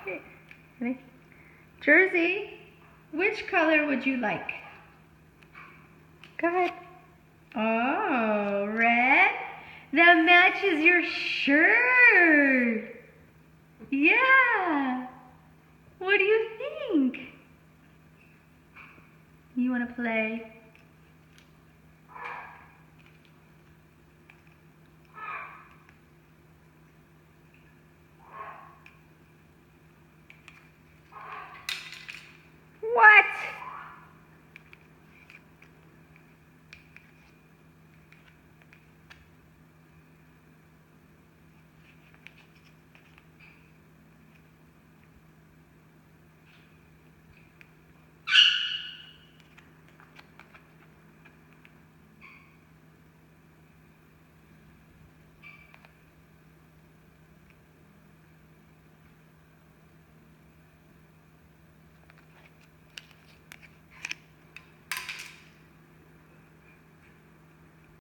Okay. Ready? Jersey, which color would you like? Go ahead. Oh, red? That matches your shirt. Yeah. What do you think? You want to play?